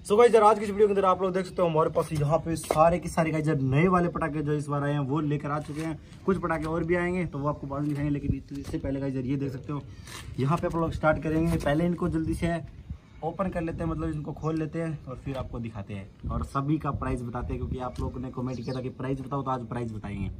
So guys यार आज की वीडियो के अंदर आप लोग देख सकते हो हमारे पास यहाँ पे सारे के सारे गाइस यार नए वाले पटाखे जो इस बार आए हैं वो लेकर आ चुके हैं। कुछ पटाखे और भी आएंगे तो वो आपको बाद में दिखाएंगे, लेकिन इससे पहले गाइस यार ये देख सकते हो यहाँ पे आप लोग स्टार्ट करेंगे। पहले इनको जल्दी से ओपन कर लेते हैं, मतलब इनको खोल लेते हैं और फिर आपको दिखाते हैं और सभी का प्राइस बताते हैं, क्योंकि आप लोगों ने कमेंट किया था कि प्राइस बताओ, तो आज प्राइस बताएंगे।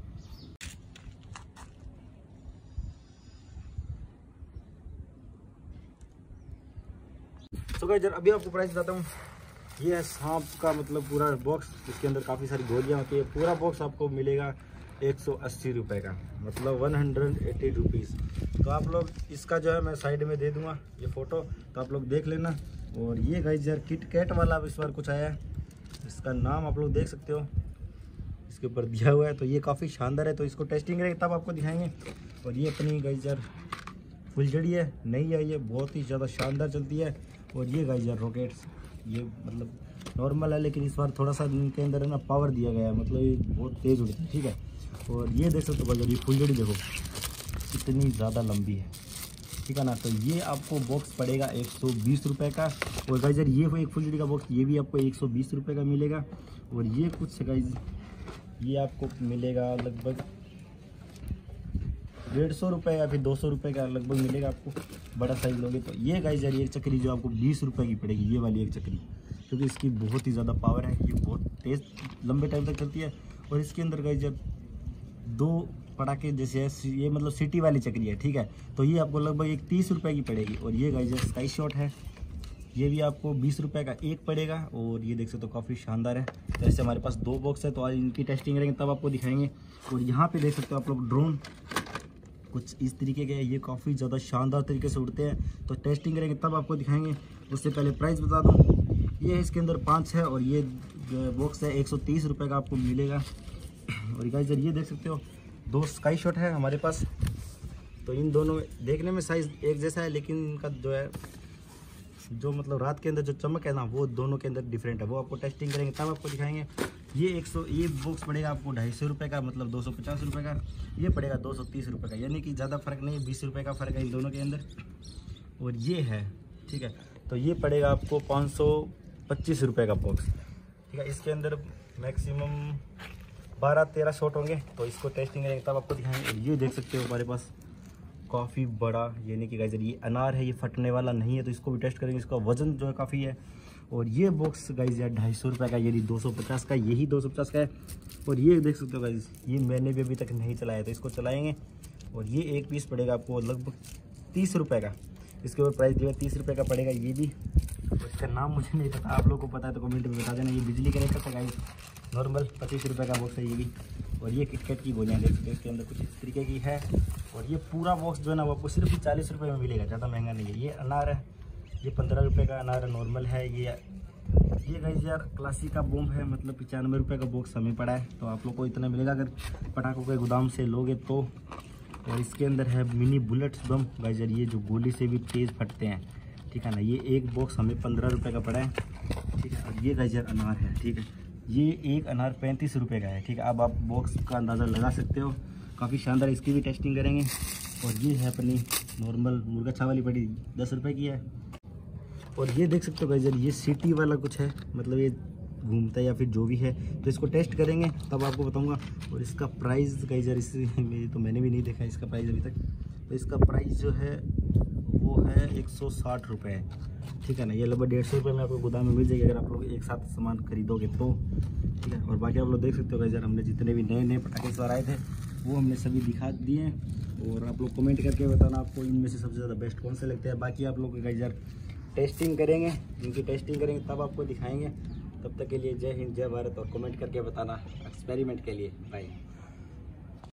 तो गाइस यार अभी आपको प्राइस बताता हूँ। ये है सांप का मतलब पूरा बॉक्स, इसके अंदर काफ़ी सारी गोलियाँ होती है। पूरा बॉक्स आपको मिलेगा 180 रुपये का, मतलब 180 रुपीज़। तो आप लोग इसका जो है मैं साइड में दे दूंगा ये फ़ोटो, तो आप लोग देख लेना। और ये गाइस यार किट कैट वाला इस बार कुछ आया है, इसका नाम आप लोग देख सकते हो इसके ऊपर दिया हुआ है। तो ये काफ़ी शानदार है, तो इसको टेस्टिंग करेंगे तब आपको दिखाएंगे। और ये अपनी गाइस यार फुलझड़ी है, नई है, ये बहुत ही ज़्यादा शानदार चलती है। और ये गाइस यार रॉकेट्स, ये मतलब नॉर्मल है, लेकिन इस बार थोड़ा सा इनके अंदर है ना पावर दिया गया है, मतलब ये बहुत तेज़ उड़ती है, ठीक है। और ये देख सकते हो भाई, ये फुलझड़ी देखो कितनी ज़्यादा लंबी है, ठीक है ना। तो ये आपको बॉक्स पड़ेगा 120 रुपये का। और गाइस यार ये एक फुलझड़ी का बॉक्स ये भी आपको 120 रुपये का मिलेगा। और ये कुछ गाइस ये आपको मिलेगा लगभग 150 रुपये या फिर 200 रुपये का लगभग मिलेगा आपको, बड़ा साइज लोगे तो। ये गाइस यार एक चक्री जो आपको 20 रुपये की पड़ेगी, ये वाली एक चक्री, क्योंकि इसकी बहुत ही ज़्यादा पावर है, ये बहुत तेज़ लंबे टाइम तक चलती है। और इसके अंदर गाइस यार 2 पटाखे जैसे है, ये मतलब सिटी वाली चक्री है, ठीक है। तो ये आपको लगभग 30 रुपये की पड़ेगी। और ये गाइस यार स्काई शॉट है, ये भी आपको 20 रुपये का एक पड़ेगा। और ये देख सकते हो काफ़ी शानदार है। तो ऐसे हमारे पास 2 बॉक्स है, तो आज इनकी टेस्टिंग करेंगे तब आपको दिखाएंगे। और यहाँ पे देख सकते हो आप लोग ड्रोन कुछ इस तरीके के, ये काफ़ी ज़्यादा शानदार तरीके से उड़ते हैं, तो टेस्टिंग करेंगे तब आपको दिखाएंगे। उससे पहले प्राइस बता दूँ, ये इसके अंदर 5 है और ये बॉक्स है 130 रुपये का आपको मिलेगा। और गाइस ये देख सकते हो 2 स्काई शॉट है हमारे पास। तो इन दोनों देखने में साइज़ एक जैसा है, लेकिन इनका जो है जो मतलब रात के अंदर जो चमक है ना, वो दोनों के अंदर डिफरेंट है, वो आपको टेस्टिंग करेंगे तब आपको दिखाएंगे। ये बॉक्स पड़ेगा आपको 250 रुपये का, मतलब 250 रुपये का। ये पड़ेगा 230 रुपये का, यानी कि ज़्यादा फर्क नहीं है, 20 रुपये का फ़र्क है इन दोनों के अंदर। और ये है, ठीक है, तो ये पड़ेगा आपको 525 रुपये का बॉक्स, ठीक है। इसके अंदर मैक्सिमम 12-13 शॉट होंगे, तो इसको टेस्टिंग करेंगे तब आपको दिखाएंगे। और ये देख सकते हो हमारे पास काफ़ी बड़ा, यानी कि गाइस ये अनार है, ये फटने वाला नहीं है, तो इसको भी टेस्ट करेंगे। इसका वजन जो है काफ़ी है। और ये बॉक्स गाइस यार 250 रुपये का, यही 250 का, यही 250 का है। और ये देख सकते हो गाइस, ये मैंने भी अभी तक नहीं चलाया, तो इसको चलाएंगे। और ये एक पीस पड़ेगा आपको लगभग 30 रुपये का, इसके ऊपर प्राइस दिया 30 रुपये का पड़ेगा ये भी। इसका नाम मुझे नहीं पता, आप लोगों को पता है तो कमेंट में बता देना। ये बिजली कनेक्टर था गाइस, नॉर्मल 25 रुपये का बॉक्स है ये भी। और ये किटकैट की गोलियाँ देख सकते हो, इसके अंदर कुछ इस तरीके की है। और ये पूरा बॉक्स जो है ना वो आपको सिर्फ 40 रुपये में मिलेगा, ज़्यादा महंगा नहीं है। ये अनार है, ये 15 रुपये का अनार नॉर्मल है। ये गाइस यार क्लासिक का बम है, मतलब 95 रुपये का बॉक्स हमें पड़ा है, तो आप लोग को इतना मिलेगा अगर पटाखों के गोदाम से लोगे तो। और इसके अंदर है मिनी बुलेट्स बम गाइस यार, ये जो गोली से भी तेज़ फटते हैं, ठीक है ना। ये एक बॉक्स हमें 15 रुपये का पड़ा है, ठीक है। और ये गाइस यार अनार है, ठीक है, ये एक अनार 35 रुपये का है, ठीक है। अब आप बॉक्स का अंदाज़ा लगा सकते हो, काफ़ी शानदार, इसकी भी टेस्टिंग करेंगे। और ये है अपनी नॉर्मल मुर्गा छावाली पड़ी 10 रुपये की है। और ये देख सकते हो गाइस यार ये सिटी वाला कुछ है, मतलब ये घूमता है या फिर जो भी है, तो इसको टेस्ट करेंगे तब आपको बताऊंगा। और इसका प्राइस गाइस यार तो मैंने भी नहीं देखा इसका प्राइस अभी तक, तो इसका प्राइस जो है वो है 160 रुपये, ठीक है ना। ये लगभग 150 रुपये में आपको गोदाम में मिल जाएगी अगर आप लोग एक साथ सामान खरीदोगे तो, ठीक है। और बाकी आप लोग देख सकते हो गाइस यार हमने जितने भी नए नए पटाखे इस बार आए थे वो हमने सभी दिखा दिए हैं। और आप लोग कमेंट करके बताना आपको इनमें से सबसे ज़्यादा बेस्ट कौन से लगते हैं। बाकी आप लोग गाइस यार टेस्टिंग करेंगे, जिनकी टेस्टिंग करेंगे तब आपको दिखाएंगे। तब तक के लिए जय हिंद जय भारत, और कमेंट करके बताना एक्सपेरिमेंट के लिए। बाय।